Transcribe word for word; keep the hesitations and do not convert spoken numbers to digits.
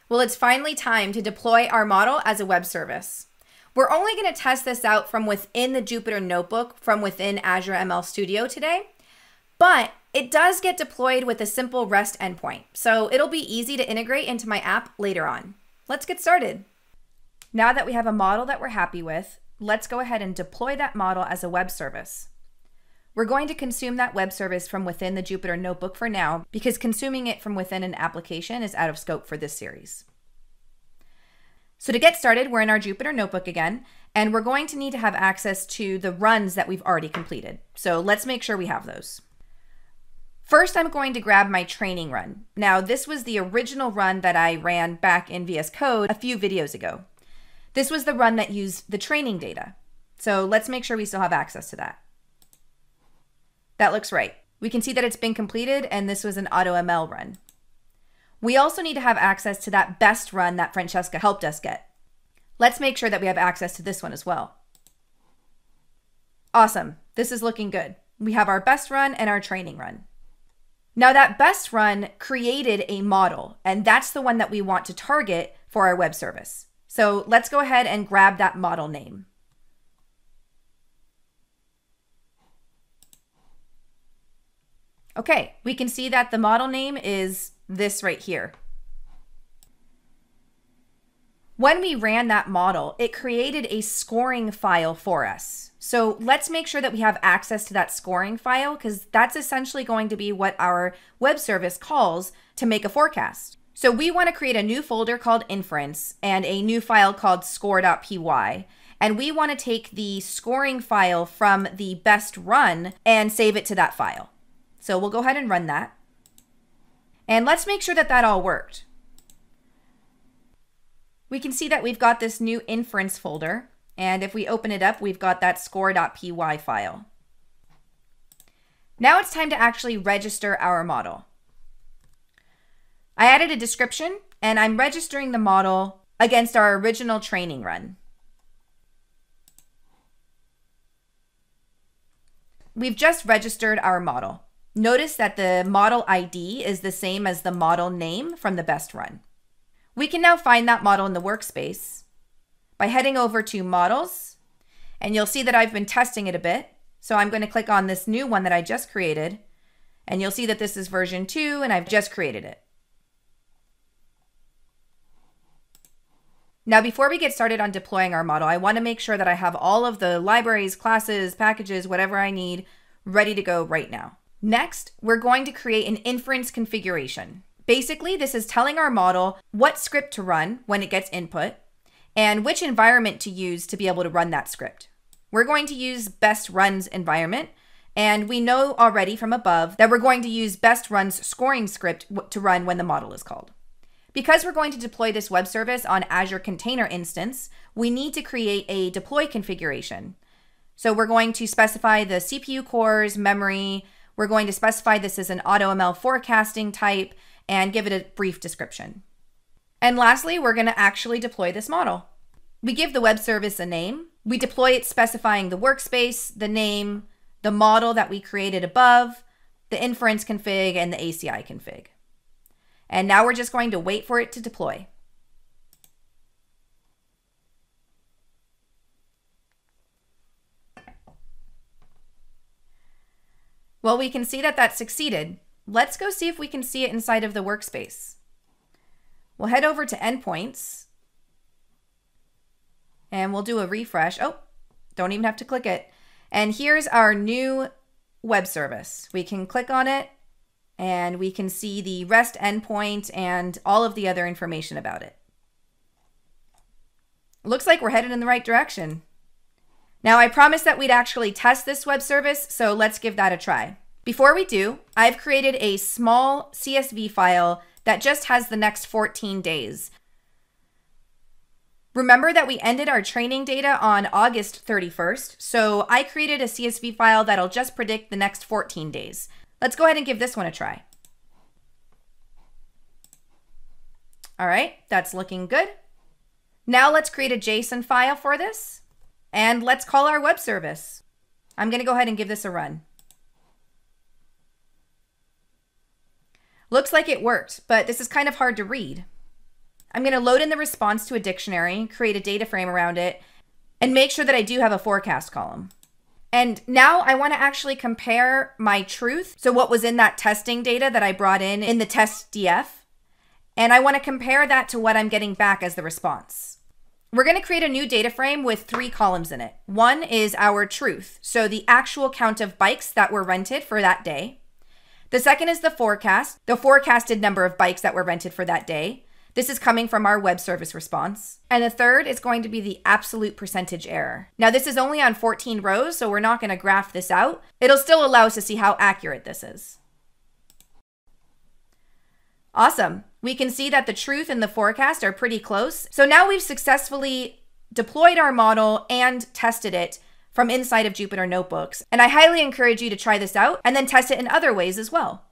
Well, it's finally time to deploy our model as a web service. We're only going to test this out from within the Jupyter Notebook from within Azure M L Studio today, but it does get deployed with a simple REST endpoint, so it'll be easy to integrate into my app later on. Let's get started. Now that we have a model that we're happy with, let's go ahead and deploy that model as a web service. We're going to consume that web service from within the Jupyter Notebook for now, because consuming it from within an application is out of scope for this series. So to get started, we're in our Jupyter Notebook again, and we're going to need to have access to the runs that we've already completed. So let's make sure we have those. First, I'm going to grab my training run. Now, this was the original run that I ran back in V S Code a few videos ago. This was the run that used the training data. So let's make sure we still have access to that. That looks right. We can see that it's been completed, and this was an AutoML run. We also need to have access to that best run that Francesca helped us get. Let's make sure that we have access to this one as well. Awesome. This is looking good. We have our best run and our training run. Now that best run created a model, and that's the one that we want to target for our web service. So let's go ahead and grab that model name. Okay, we can see that the model name is this right here. When we ran that model, it created a scoring file for us. So let's make sure that we have access to that scoring file, because that's essentially going to be what our web service calls to make a forecast. So we want to create a new folder called inference and a new file called score.py. And we want to take the scoring file from the best run and save it to that file. So we'll go ahead and run that. And let's make sure that that all worked. We can see that we've got this new inference folder. And if we open it up, we've got that score.py file. Now it's time to actually register our model. I added a description, and I'm registering the model against our original training run. We've just registered our model. Notice that the model I D is the same as the model name from the best run. We can now find that model in the workspace by heading over to Models, and you'll see that I've been testing it a bit. So I'm going to click on this new one that I just created, and you'll see that this is version two, and I've just created it. Now, before we get started on deploying our model, I want to make sure that I have all of the libraries, classes, packages, whatever I need ready to go right now. Next, we're going to create an inference configuration. Basically, this is telling our model what script to run when it gets input and which environment to use to be able to run that script. We're going to use best runs environment, and we know already from above that we're going to use best runs scoring script to run when the model is called. Because we're going to deploy this web service on Azure Container Instance, we need to create a deploy configuration. So we're going to specify the C P U cores, memory. We're going to specify this as an AutoML forecasting type and give it a brief description. And lastly, we're going to actually deploy this model. We give the web service a name. We deploy it specifying the workspace, the name, the model that we created above, the inference config, and the A C I config. And now we're just going to wait for it to deploy. Well, we can see that that succeeded. Let's go see if we can see it inside of the workspace. We'll head over to Endpoints, and we'll do a refresh. Oh, don't even have to click it. And here's our new web service. We can click on it, and we can see the REST endpoint and all of the other information about it. Looks like we're headed in the right direction. Now, I promised that we'd actually test this web service, so let's give that a try. Before we do, I've created a small C S V file that just has the next fourteen days. Remember that we ended our training data on August thirty-first, so I created a C S V file that'll just predict the next fourteen days. Let's go ahead and give this one a try. All right, that's looking good. Now let's create a JSON file for this, and let's call our web service. I'm going to go ahead and give this a run. Looks like it worked, but this is kind of hard to read. I'm going to load in the response to a dictionary, create a data frame around it, and make sure that I do have a forecast column. And now I want to actually compare my truth, so what was in that testing data that I brought in in the test D F, and I want to compare that to what I'm getting back as the response. We're going to create a new data frame with three columns in it. One is our truth, so the actual count of bikes that were rented for that day. The second is the forecast, the forecasted number of bikes that were rented for that day. This is coming from our web service response. And the third is going to be the absolute percentage error. Now this is only on fourteen rows, so we're not going to graph this out. It'll still allow us to see how accurate this is. Awesome. We can see that the truth and the forecast are pretty close. So now we've successfully deployed our model and tested it from inside of Jupyter Notebooks. And I highly encourage you to try this out and then test it in other ways as well.